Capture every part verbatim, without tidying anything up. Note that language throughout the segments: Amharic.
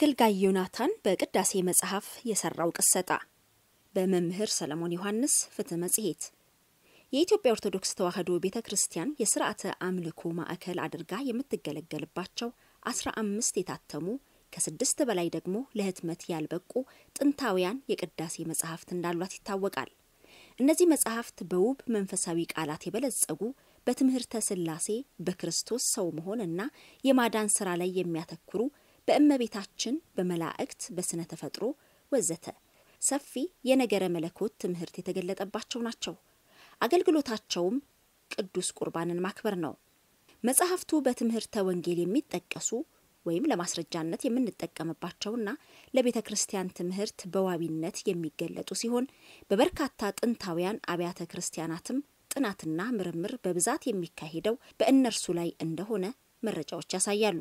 አገልጋይ ዮናታን በቅዳሴ መፅሀፍ የሰራው ቅሰጣ በመምህር ሰለሞን ዮሐንስ ፍትህ መጽሔት የኢትዮጵያ ኦርቶዶክስ ተዋሕዶ ቤተክርስቲያን የሥርዓተ አምልኮ ማዕከል አድርጋ የምትገለገልባቸው አስራ አምስት የታተሙ ከስድስት በላይ ደግሞ ለህትመት ያልበቁ ጥንታውያን የቅዳሴ መጽሐፍት እንዳሏት ይታወቃል። እነዚህ መጽሐፍት በውብ መንፈሳዊ ቃላት የበለጸጉ በትምህርተ ሥላሴ በክርስቶስ ሰው መሆንና የማዳን ሥራ ላይ የሚያተኩሩ በእመቤታችን በመላእክት በስነ ተፈጥሮ ወዘተ ሰፊ የነገረ መለኮት ትምህርት የተገለጠባቸው ናቸው። አገልግሎታቸውም ቅዱስ ቁርባንን ማክበር ነው። መጽሐፍቱ በትምህርተ ወንጌል የሚጠቀሱ ወይም ለማስረጃነት የምንጠቀምባቸውና ለቤተክርስቲያን ትምህርት በዋቢነት የሚገለጡ ሲሆን በበርካታ ጥንታውያን አብያተ ክርስቲያናትም ጥናትና ምርምር በብዛት የሚካሄደው በእነርሱ ላይ እንደሆነ መረጃዎች ያሳያሉ።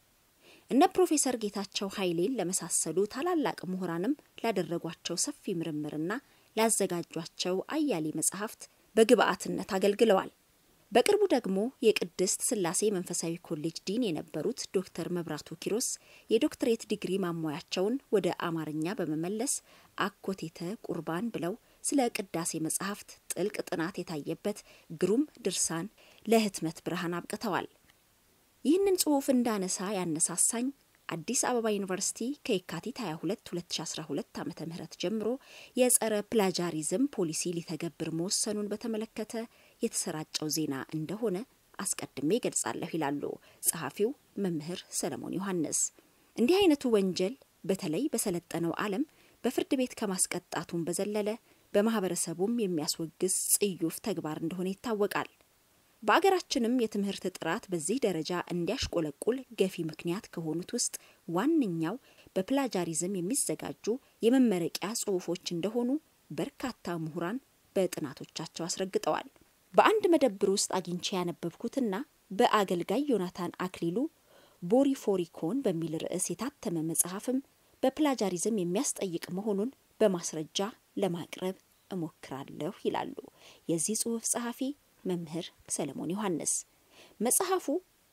እነ ፕሮፌሰር ጌታቸው ኃይሌን ለመሳሰሉ ታላላቅ ምሁራንም ላደረጓቸው ሰፊ ምርምርና ላዘጋጇቸው አያሌ መጽሐፍት በግብአትነት አገልግለዋል። በቅርቡ ደግሞ የቅድስት ሥላሴ መንፈሳዊ ኮሌጅ ዲን የነበሩት ዶክተር መብራቱ ኪሮስ የዶክትሬት ዲግሪ ማሟያቸውን ወደ አማርኛ በመመለስ አኮቴተ ቁርባን ብለው ስለ ቅዳሴ መጽሐፍት ጥልቅ ጥናት የታየበት ግሩም ድርሳን ለህትመት ብርሃን አብቅተዋል። ይህንን ጽሑፍ እንዳነሳ ያነሳሳኝ አዲስ አበባ ዩኒቨርሲቲ ከየካቲት ሃያ ሁለት ሁለት ሺህ አስራ ሁለት ዓመተ ምህረት ጀምሮ የጸረ ፕላጃሪዝም ፖሊሲ ሊተገብር መወሰኑን በተመለከተ የተሰራጨው ዜና እንደሆነ አስቀድሜ ገልጻለሁ ይላሉ ጸሐፊው መምህር ሰለሞን ዮሐንስ። እንዲህ አይነቱ ወንጀል በተለይ በሰለጠነው ዓለም በፍርድ ቤት ከማስቀጣቱም በዘለለ በማህበረሰቡም የሚያስወግዝ ጽዩፍ ተግባር እንደሆነ ይታወቃል። በአገራችንም የትምህርት ጥራት በዚህ ደረጃ እንዲያሽቆለቁል ገፊ ምክንያት ከሆኑት ውስጥ ዋነኛው በፕላጃሪዝም የሚዘጋጁ የመመረቂያ ጽሑፎች እንደሆኑ በርካታ ምሁራን በጥናቶቻቸው አስረግጠዋል። በአንድ መደብር ውስጥ አግኝቼ ያነበብኩትና በአገልጋይ ዮናታን አክሊሉ ቦሪፎሪኮን በሚል ርዕስ የታተመ መጽሐፍም በፕላጃሪዝም የሚያስጠይቅ መሆኑን በማስረጃ ለማቅረብ እሞክራለሁ ይላሉ የዚህ ጽሑፍ ጸሐፊ መምህር ሰለሞን ዮሐንስ። መጽሐፉ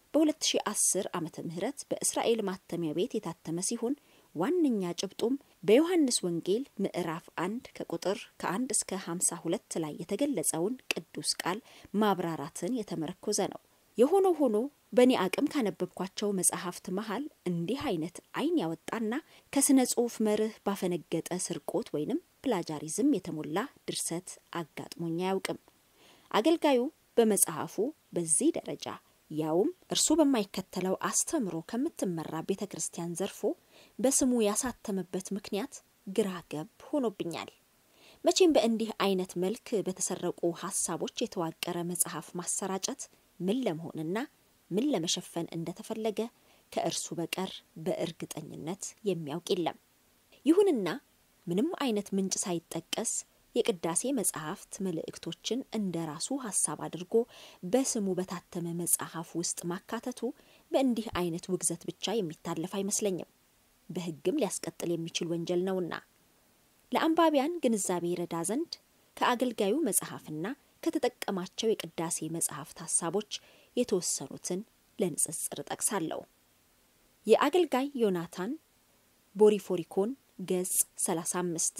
በ2010 ዓመተ ምህረት በእስራኤል ማተሚያ ቤት የታተመ ሲሆን ዋነኛ ጭብጡም በዮሐንስ ወንጌል ምዕራፍ አንድ ከቁጥር ከአንድ እስከ ሃምሳ ሁለት ላይ የተገለጸውን ቅዱስ ቃል ማብራራትን የተመረኮዘ ነው። የሆነ ሆኖ በኔ አቅም ካነበብኳቸው መጽሐፍት መሃል እንዲህ አይነት አይን ያወጣና ከስነ ጽሑፍ መርህ ባፈነገጠ ስርቆት ወይንም ፕላጃሪዝም የተሞላ ድርሰት አጋጥሞኛ ያውቅም። አገልጋዩ በመጽሐፉ በዚህ ደረጃ ያውም እርሱ በማይከተለው አስተምሮ ከምትመራ ቤተክርስቲያን ዘርፎ በስሙ ያሳተመበት ምክንያት ግራገብ ሆኖብኛል። መቼም በእንዲህ አይነት መልክ በተሰረቁ ሐሳቦች የተዋቀረ መጽሐፍ ማሰራጨት ምን ለመሆንና ምን ለመሸፈን እንደተፈለገ ከእርሱ በቀር በእርግጠኝነት የሚያውቅ የለም። ይሁንና ምንም አይነት ምንጭ ሳይጠቀስ የቅዳሴ መጽሐፍት መልእክቶችን እንደራሱ ሐሳብ አድርጎ በስሙ በታተመ መጽሐፍ ውስጥ ማካተቱ በእንዲህ አይነት ውግዘት ብቻ የሚታለፍ አይመስለኝም። በሕግም ሊያስቀጥል የሚችል ወንጀል ነውና ለአንባቢያን ግንዛቤ ይረዳ ዘንድ ከአገልጋዩ መጽሐፍና ከተጠቀማቸው የቅዳሴ መጽሐፍት ሐሳቦች የተወሰኑትን ለንጽጽር ጠቅሳለሁ። የአገልጋይ ዮናታን ቦሪፎሪኮን ገጽ ሰላሳ አምስት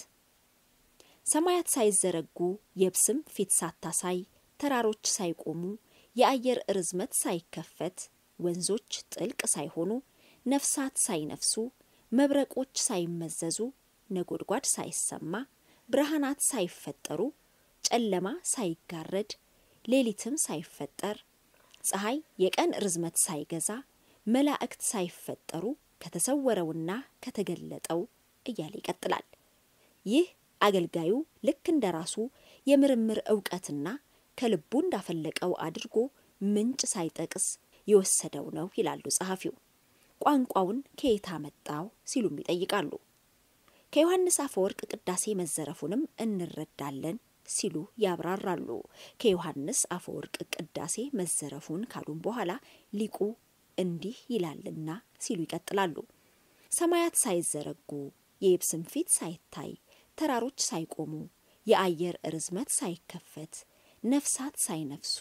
ሰማያት ሳይዘረጉ የብስም ፊት ሳታሳይ ተራሮች ሳይቆሙ የአየር ርዝመት ሳይከፈት ወንዞች ጥልቅ ሳይሆኑ ነፍሳት ሳይነፍሱ መብረቆች ሳይመዘዙ ነጎድጓድ ሳይሰማ ብርሃናት ሳይፈጠሩ ጨለማ ሳይጋረድ ሌሊትም ሳይፈጠር ፀሐይ የቀን ርዝመት ሳይገዛ መላእክት ሳይፈጠሩ ከተሰወረውና ከተገለጠው እያለ ይቀጥላል። ይህ አገልጋዩ ልክ እንደራሱ የምርምር ዕውቀትና ከልቡ እንዳፈለቀው አድርጎ ምንጭ ሳይጠቅስ የወሰደው ነው ይላሉ ጸሐፊው። ቋንቋውን ከየት አመጣው ሲሉም ይጠይቃሉ። ከዮሐንስ አፈወርቅ ቅዳሴ መዘረፉንም እንረዳለን ሲሉ ያብራራሉ። ከዮሐንስ አፈወርቅ ቅዳሴ መዘረፉን ካሉም በኋላ ሊቁ እንዲህ ይላልና ሲሉ ይቀጥላሉ። ሰማያት ሳይዘረጉ የብስም ፊት ሳይታይ ተራሮች ሳይቆሙ የአየር ርዝመት ሳይከፈት ነፍሳት ሳይነፍሱ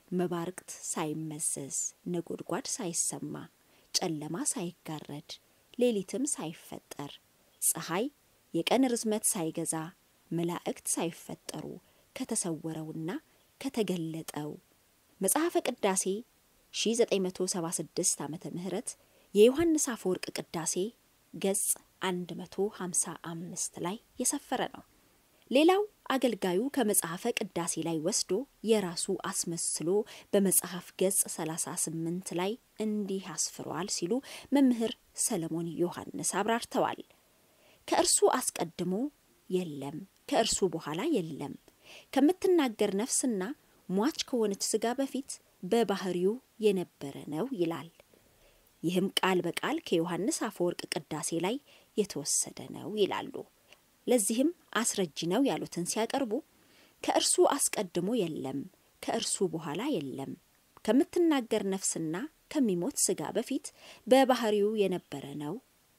መባርቅት ሳይመዘዝ ነጎድጓድ ሳይሰማ ጨለማ ሳይጋረድ ሌሊትም ሳይፈጠር ፀሐይ የቀን ርዝመት ሳይገዛ መላእክት ሳይፈጠሩ ከተሰወረውና ከተገለጠው መጽሐፈ ቅዳሴ ሺህ ዘጠኝ መቶ ሰባ ስድስት ዓመተ ምህረት የዮሐንስ አፈወርቅ ቅዳሴ ገጽ አንድ መቶ ሃምሳ አምስት ላይ የሰፈረ ነው። ሌላው አገልጋዩ ከመጽሐፈ ቅዳሴ ላይ ወስዶ የራሱ አስመስሎ በመጽሐፍ ገጽ ሰላሳ ስምንት ላይ እንዲህ አስፍሯል ሲሉ መምህር ሰለሞን ዮሐንስ አብራርተዋል። ከእርሱ አስቀድሞ የለም፣ ከእርሱ በኋላ የለም፣ ከምትናገር ነፍስና ሟች ከሆነች ስጋ በፊት በባህሪው የነበረ ነው ይላል። ይህም ቃል በቃል ከዮሐንስ አፈወርቅ ቅዳሴ ላይ የተወሰደ ነው ይላሉ። ለዚህም አስረጅ ነው ያሉትን ሲያቀርቡ ከእርሱ አስቀድሞ የለም፣ ከእርሱ በኋላ የለም፣ ከምትናገር ነፍስና ከሚሞት ስጋ በፊት በባህሪው የነበረ ነው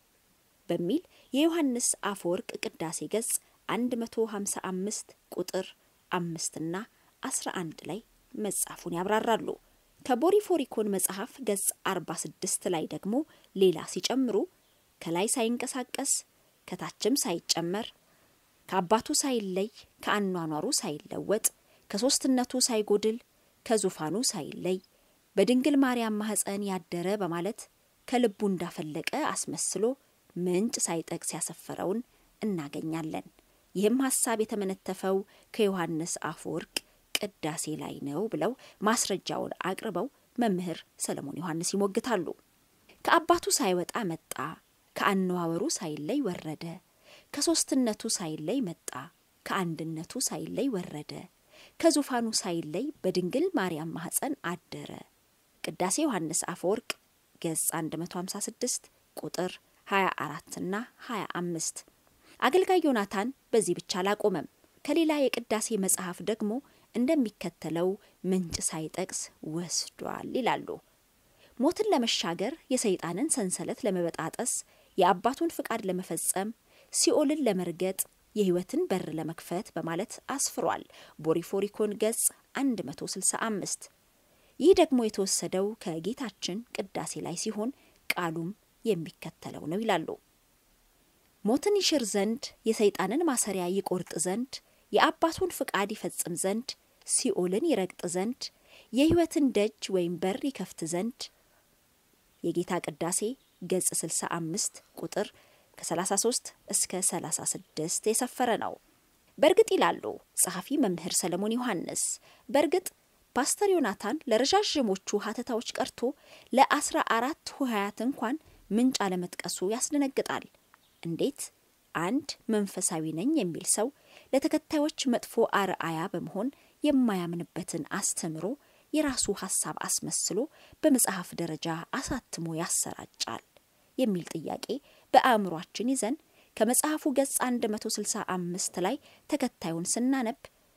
በሚል የዮሐንስ አፈወርቅ ቅዳሴ ገጽ አንድ መቶ ሃምሳ አምስት ቁጥር አምስት እና አስራ አንድ ላይ መጻፉን ያብራራሉ። ከቦሪፎሪኮን መጽሐፍ ገጽ አርባ ስድስት ላይ ደግሞ ሌላ ሲጨምሩ ከላይ ሳይንቀሳቀስ ከታችም ሳይጨመር ከአባቱ ሳይለይ ከአኗኗሩ ሳይለወጥ ከሶስትነቱ ሳይጎድል ከዙፋኑ ሳይለይ በድንግል ማርያም ማህፀን ያደረ በማለት ከልቡ እንዳፈለቀ አስመስሎ ምንጭ ሳይጠቅስ ያሰፈረውን እናገኛለን። ይህም ሐሳብ የተመነተፈው ከዮሐንስ አፈወርቅ ቅዳሴ ላይ ነው ብለው ማስረጃውን አቅርበው መምህር ሰለሞን ዮሐንስ ይሞግታሉ። ከአባቱ ሳይወጣ መጣ፣ ከአኗኗሩ ሳይለይ ወረደ፣ ከሶስትነቱ ሳይለይ መጣ፣ ከአንድነቱ ሳይለይ ወረደ፣ ከዙፋኑ ሳይለይ በድንግል ማርያም ማህፀን አደረ። ቅዳሴ ዮሐንስ አፈወርቅ ገጽ አንድ መቶ ሃምሳ ስድስት ቁጥር ሃያ አራት እና ሃያ አምስት። አገልጋይ ዮናታን በዚህ ብቻ አላቆመም። ከሌላ የቅዳሴ መጽሐፍ ደግሞ እንደሚከተለው ምንጭ ሳይጠቅስ ወስዷል ይላሉ። ሞትን ለመሻገር የሰይጣንን ሰንሰለት ለመበጣጠስ የአባቱን ፍቃድ ለመፈጸም ሲኦልን ለመርገጥ የህይወትን በር ለመክፈት በማለት አስፍሯል። ቦሪፎሪኮን ገጽ አንድ መቶ ስልሳ አምስት። ይህ ደግሞ የተወሰደው ከጌታችን ቅዳሴ ላይ ሲሆን ቃሉም የሚከተለው ነው ይላሉ። ሞትን ይሽር ዘንድ የሰይጣንን ማሰሪያ ይቆርጥ ዘንድ የአባቱን ፍቃድ ይፈጽም ዘንድ ሲኦልን ይረግጥ ዘንድ የህይወትን ደጅ ወይም በር ይከፍት ዘንድ የጌታ ቅዳሴ ገጽ ስልሳ አምስት ቁጥር ከ33 እስከ ሰላሳ ስድስት የሰፈረ ነው። በርግጥ ይላሉ ጸሐፊ መምህር ሰለሞን ዮሐንስ፣ በርግጥ ፓስተር ዮናታን ለረጃጅሞቹ ሀተታዎች ቀርቶ ለአስራ አራት ሆሄያት እንኳን ምንጭ አለመጥቀሱ ያስደነግጣል። እንዴት አንድ መንፈሳዊ ነኝ የሚል ሰው ለተከታዮች መጥፎ አርአያ በመሆን የማያምንበትን አስተምሮ የራሱ ሐሳብ አስመስሎ በመጽሐፍ ደረጃ አሳትሞ ያሰራጫል የሚል ጥያቄ በአእምሮአችን ይዘን ከመጽሐፉ ገጽ አንድ መቶ ስልሳ አምስት ላይ ተከታዩን ስናነብ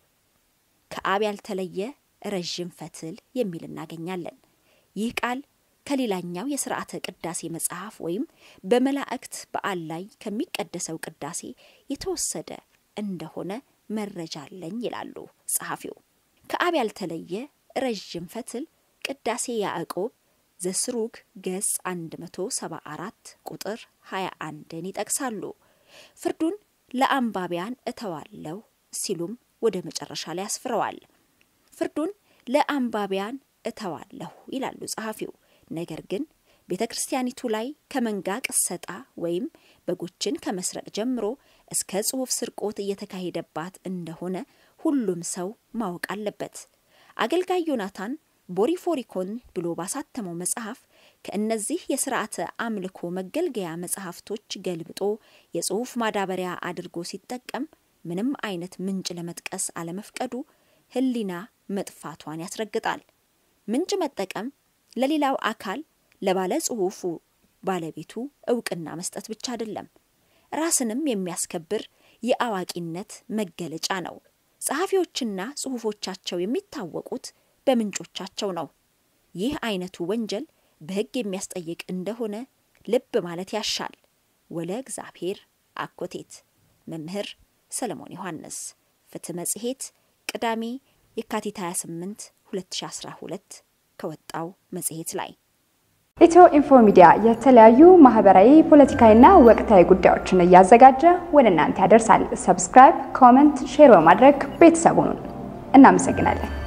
ከአብ ያልተለየ ረጅም ፈትል የሚል እናገኛለን። ይህ ቃል ከሌላኛው የሥርዓተ ቅዳሴ መጽሐፍ ወይም በመላእክት በዓል ላይ ከሚቀደሰው ቅዳሴ የተወሰደ እንደሆነ መረጃ አለኝ ይላሉ ጸሐፊው። ከአብ ያልተለየ ረጅም ፈትል ቅዳሴ ያዕቆብ ዘስሩግ ገጽ አንድ መቶ ሰባ አራት ቁጥር ሃያ አንድን ይጠቅሳሉ። ፍርዱን ለአንባቢያን እተዋለሁ ሲሉም ወደ መጨረሻ ላይ ያስፍረዋል። ፍርዱን ለአንባቢያን እተዋለሁ ይላሉ ጸሐፊው። ነገር ግን ቤተክርስቲያኒቱ ላይ ከመንጋ ቅሰጣ ወይም በጎችን ከመስረቅ ጀምሮ እስከ ጽሑፍ ስርቆት እየተካሄደባት እንደሆነ ሁሉም ሰው ማወቅ አለበት። አገልጋይ ዮናታን ቦሪፎሪኮን ብሎ ባሳተመው መጽሐፍ ከእነዚህ የሥርዓተ አምልኮ መገልገያ መጽሐፍቶች ገልብጦ የጽሑፍ ማዳበሪያ አድርጎ ሲጠቀም ምንም አይነት ምንጭ ለመጥቀስ አለመፍቀዱ ህሊና መጥፋቷን ያስረግጣል። ምንጭ መጠቀም ለሌላው አካል ለባለ ጽሑፉ ባለቤቱ ዕውቅና መስጠት ብቻ አይደለም፣ ራስንም የሚያስከብር የአዋቂነት መገለጫ ነው። ጸሐፊዎችና ጽሑፎቻቸው የሚታወቁት በምንጮቻቸው ነው። ይህ አይነቱ ወንጀል በሕግ የሚያስጠይቅ እንደሆነ ልብ ማለት ያሻል። ወለ እግዚአብሔር አኮቴት። መምህር ሰለሞን ዮሐንስ። ፍትህ መጽሔት ቅዳሜ የካቲት ሃያ ስምንት ሁለት ሺህ አስራ ሁለት ከወጣው መጽሔት ላይ EthioInfo Media የተለያዩ ማህበራዊ ፖለቲካዊና ወቅታዊ ጉዳዮችን ያዘጋጀ ወደ እናንተ ያደርሳል። ሰብስክራይብ፣ ኮሜንት፣ ሼር በማድረግ ቤተሰቡን እናመሰግናለን።